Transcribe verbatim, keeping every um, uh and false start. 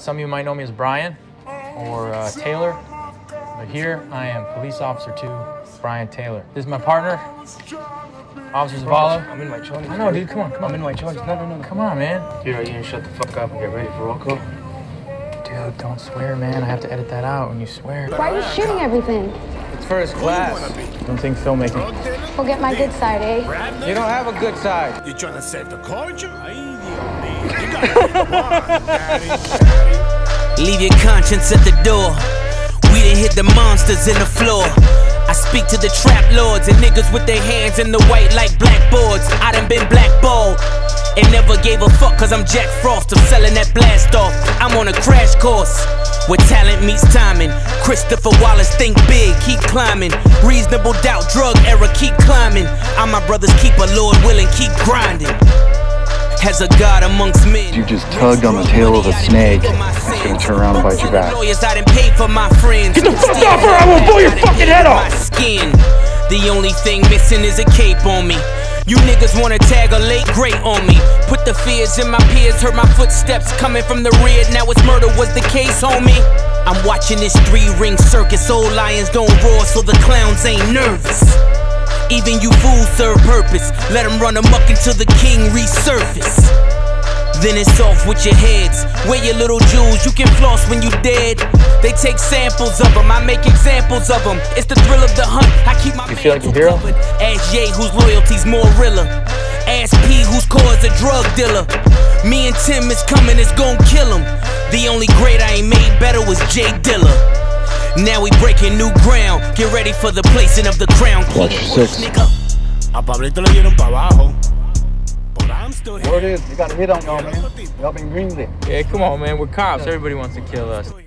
some of you might know me as Brian or uh, Taylor, but here I am, Police Officer two, Brian Taylor. This is my partner, Officer Zavala. I'm in my chonies. I know, dude, come on, come on. I'm in my chonies. No, no, no, no. Come on, man. Dude, are you gonna shut the fuck up and get ready for roll call? Dude, don't swear, man. I have to edit that out when you swear. Why are you shooting everything? It's first class. Don't think filmmaking. We'll get my good side, eh? You don't have a good side. You trying to save the culture? Leave your conscience at the door. We done hit the monsters in the floor. I speak to the trap lords and niggas with their hands in the white like blackboards. I done been blackballed and never gave a fuck cause I'm Jack Frost. I'm selling that blast off. I'm on a crash course where talent meets timing. Christopher Wallace, think big, keep climbing. Reasonable doubt, drug era, keep climbing. I'm my brother's keeper, Lord willing, keep grinding. As a god amongst men. You just tugged on the tail of a snake. It's gonna turn around and bite you back. Lawyers I done paid for my friends. Get the fuck off her! I will blow your fucking head off! My skin. The only thing missing is a cape on me. You niggas wanna tag a late great on me. Put the fears in my peers, heard my footsteps coming from the rear. Now it's murder was the case, homie. I'm watching this three-ring circus. Old lions don't roar, so the clowns ain't nervous. Even you fools serve purpose. Let them run amok until the king resurface. Then it's off with your heads. Wear your little jewels, you can floss when you dead. They take samples of them, I make examples of them. It's the thrill of the hunt, I keep my You feel like a hero? covered. Ask Ye, whose loyalty's more realer. Ask P, whose core is a drug dealer. Me and Tim is coming, it's gon' kill him. The only great I ain't made better was Jay Dilla. Now we breaking new ground. Get ready for the placing of the crown. Watch your six. A Pablito le dieron pa' abajo. But I'm still here. Word is, you got a hit on y'all, man. Y'all been greenlit. Yeah, come on, man. We're cops. Everybody wants to kill us.